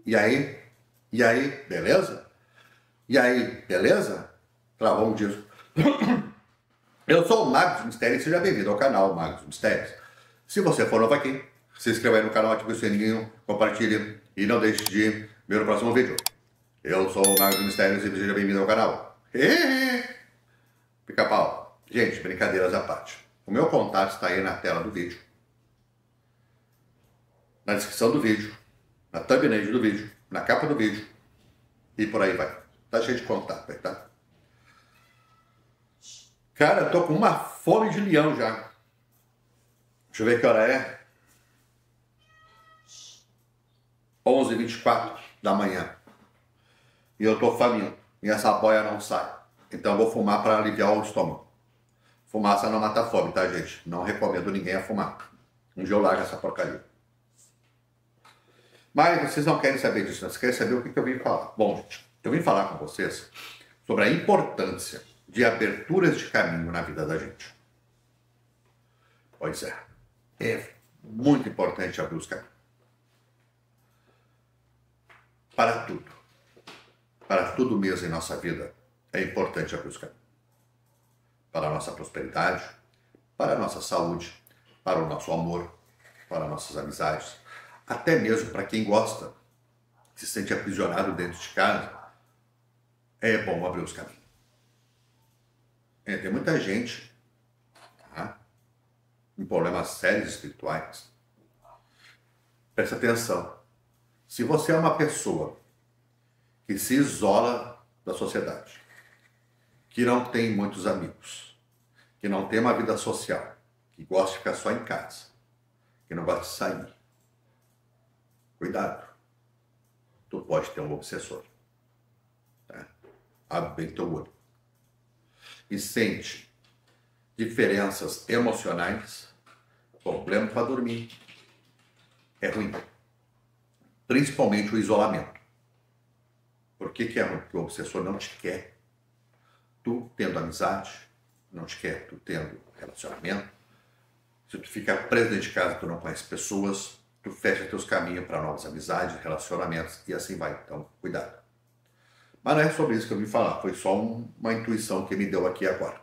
E aí? E aí, beleza? E aí, beleza? Travou um disco. Eu sou o Mago dos Mistérios, seja bem-vindo ao canal Mago dos Mistérios. Se você for novo aqui, se inscreva aí no canal, ative o sininho, compartilhe e não deixe de ver o próximo vídeo. Eu sou o Mago dos Mistérios e seja bem-vindo ao canal. Pica-pau. Gente, brincadeiras à parte. O meu contato está aí na tela do vídeo, na descrição do vídeo, na thumbnail do vídeo, na capa do vídeo e por aí vai. Tá cheio de contato aí, tá? Cara, eu tô com uma fome de leão já. Deixa eu ver que hora é. 11h24 da manhã. E eu tô faminto. E essa boia não sai. Então eu vou fumar para aliviar o estômago. Fumaça não mata a fome, tá, gente? Não recomendo ninguém a fumar. Um dia eu largo essa porcaria. Mas vocês não querem saber disso, vocês querem saber o que eu vim falar. Bom, gente, eu vim falar com vocês sobre a importância de aberturas de caminho na vida da gente. Pois é. É muito importante abrir os caminhos. Para tudo. Para tudo mesmo em nossa vida, é importante abrir os caminhos. Para a nossa prosperidade, para a nossa saúde, para o nosso amor, para nossas amizades, até mesmo para quem gosta, se sente aprisionado dentro de casa, é bom abrir os caminhos. Tem muita gente, tá, com problemas sérios espirituais. Presta atenção. Se você é uma pessoa que se isola da sociedade, que não tem muitos amigos, que não tem uma vida social, que gosta de ficar só em casa, que não gosta de sair, cuidado. Tu pode ter um obsessor. Tá? Abre bem teu olho. E sente diferenças emocionais, problema para dormir. É ruim. Principalmente o isolamento. Por que é ruim? Porque o obsessor não te quer. Tu tendo amizade, não te quer. Tu tendo relacionamento. Se tu fica preso dentro de casa, tu não conhece pessoas, tu fecha teus caminhos para novas amizades, relacionamentos e assim vai. Então, cuidado. Mas não é sobre isso que eu vim falar. Foi só uma intuição que me deu aqui agora.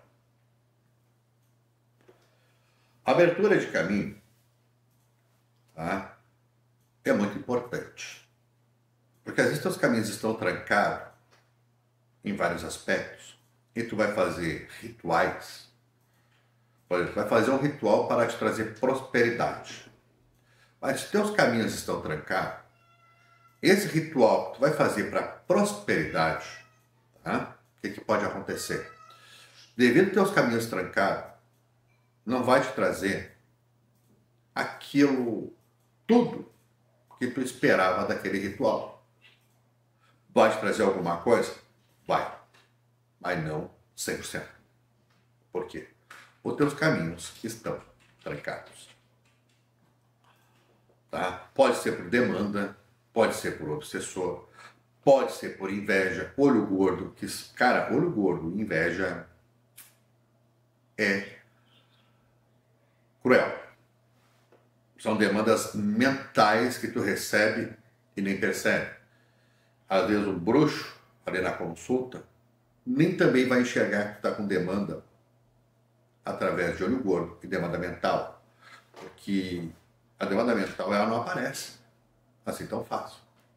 Abertura de caminho, tá, é muito importante. Porque às vezes teus caminhos estão trancados em vários aspectos e tu vai fazer rituais. Por exemplo, vai fazer um ritual para te trazer prosperidade. Mas se teus caminhos estão trancados, esse ritual que tu vai fazer para prosperidade, tá, o que pode acontecer? Devido aos teus caminhos trancados, não vai te trazer aquilo, tudo que tu esperava daquele ritual. Vai te trazer alguma coisa? Vai. Mas não 100%. Por quê? Os teus caminhos estão trancados. Tá? Pode ser por demanda, pode ser por obsessor, pode ser por inveja, olho gordo. Cara, olho gordo, inveja é cruel. São demandas mentais que tu recebe e nem percebe. Às vezes o bruxo, ali na consulta, nem também vai enxergar que tu está com demanda através de olho gordo e demanda mental. Porque a demanda mental ela não aparece assim tão fácil.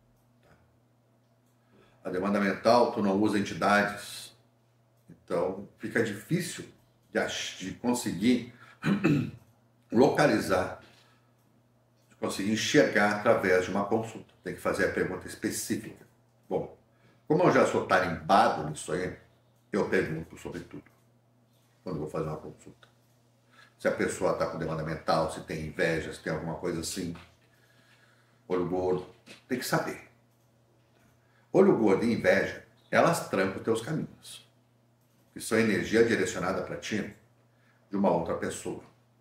A demanda mental, tu não usa entidades. Então fica difícil de conseguir localizar, de conseguir enxergar através de uma consulta. Tem que fazer a pergunta específica. Bom, como eu já sou tarimbado nisso aí, eu pergunto sobre tudo quando vou fazer uma consulta. Se a pessoa está com demanda mental, se tem inveja, se tem alguma coisa assim, olho gordo, tem que saber. Olho gordo e inveja, elas trancam os teus caminhos. Isso é energia direcionada para ti de uma outra pessoa.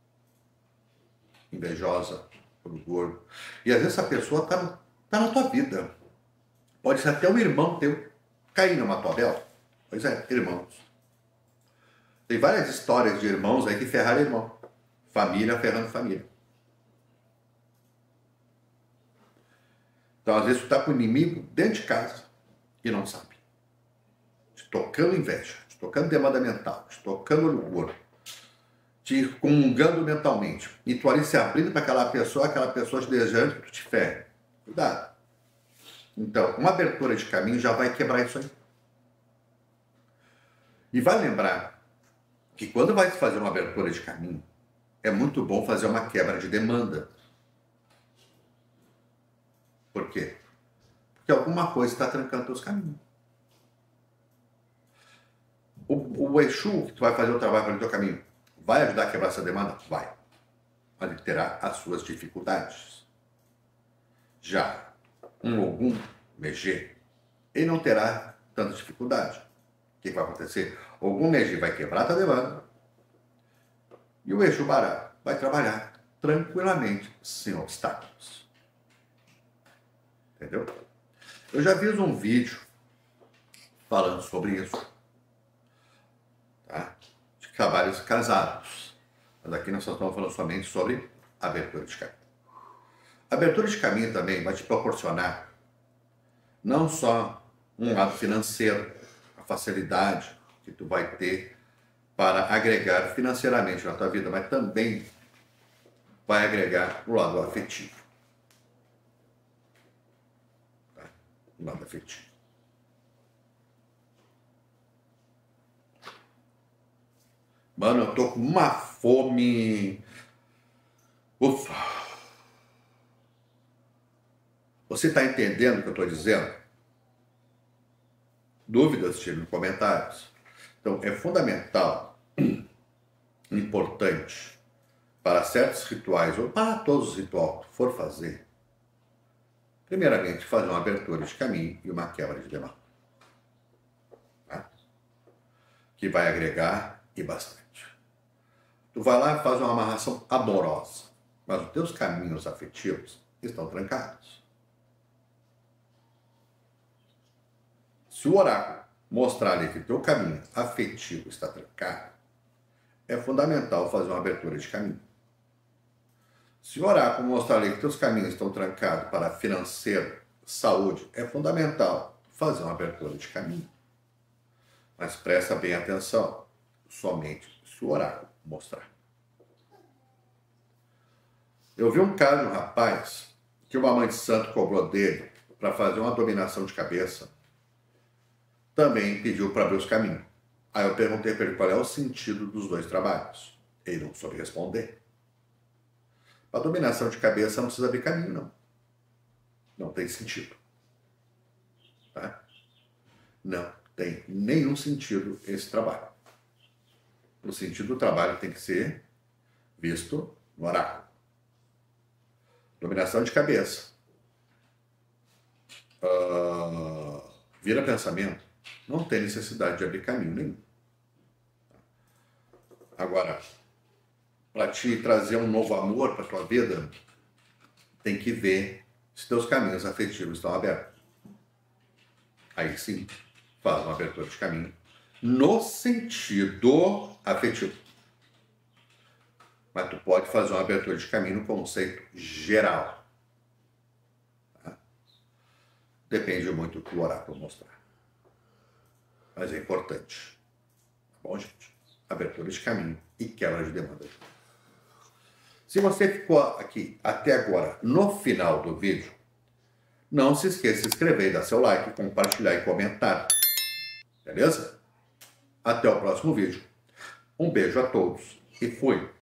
Invejosa, olho gordo. E às vezes essa pessoa está na tua vida. Pode ser até um irmão teu cair numa tabela. Pois é, irmãos. Tem várias histórias de irmãos aí que ferraram irmão. Família ferrando família. Então, às vezes, tu está com o inimigo dentro de casa e não sabe. Te tocando inveja, te tocando demanda mental, te tocando orgulho, te comungando mentalmente. E tu ali se abrindo para aquela pessoa te desejando que tu te ferre. Cuidado. Então, uma abertura de caminho já vai quebrar isso aí. E vai lembrar que quando vai se fazer uma abertura de caminho, é muito bom fazer uma quebra de demanda. Por quê? Porque alguma coisa está trancando teus caminhos. O Exu, que tu vai fazer o trabalho para o teu caminho, vai ajudar a quebrar essa demanda? Vai. Mas ele terá as suas dificuldades. Já um Ogum, Megê, ele não terá tanta dificuldade. O que vai acontecer? O Ogum Megê vai quebrar a tua demanda e o Exu Bará vai trabalhar tranquilamente, sem obstáculos. Entendeu? Eu já fiz um vídeo falando sobre isso, tá? De trabalhos casados. Mas aqui nós só estamos falando somente sobre abertura de caminho. A abertura de caminho também vai te proporcionar não só um lado financeiro, a facilidade que tu vai ter para agregar financeiramente na tua vida, mas também vai agregar o lado afetivo. Lado afetivo. Mano, eu tô com uma fome. Ufa. Você tá entendendo o que eu tô dizendo? Dúvidas, tire nos comentários. Então, é fundamental, importante, para certos rituais, ou para todos os rituais que tu for fazer, primeiramente, fazer uma abertura de caminho e uma quebra de demanda. Tá? Que vai agregar e bastante. Tu vai lá e faz uma amarração amorosa, mas os teus caminhos afetivos estão trancados. Se o oráculo mostrar ali que o teu caminho afetivo está trancado, é fundamental fazer uma abertura de caminho. Se o oráculo mostrar ali que teus caminhos estão trancados para financeiro, saúde, é fundamental fazer uma abertura de caminho. Mas presta bem atenção, somente se o oráculo mostrar. Eu vi um caso de um rapaz que uma mãe de santo cobrou dele para fazer uma dominação de cabeça, também pediu para abrir os caminhos. Aí eu perguntei para ele qual é o sentido dos dois trabalhos. Ele não soube responder. A dominação de cabeça não precisa abrir caminho, não. Não tem sentido. Tá? Não tem nenhum sentido esse trabalho. O sentido do trabalho tem que ser visto no oráculo. Dominação de cabeça. Vira pensamento. Não tem necessidade de abrir caminho nenhum. Agora, para te trazer um novo amor para a tua vida, tem que ver se teus caminhos afetivos estão abertos. Aí sim, faz uma abertura de caminho no sentido afetivo. Mas tu pode fazer uma abertura de caminho no conceito geral. Tá? Depende muito do que o oráculo mostrar. Mas é importante. Tá bom, gente? Abertura de caminho e quebra de demanda. Se você ficou aqui até agora no final do vídeo, não se esqueça de se inscrever, dar seu like, compartilhar e comentar. Beleza? Até o próximo vídeo. Um beijo a todos e fui!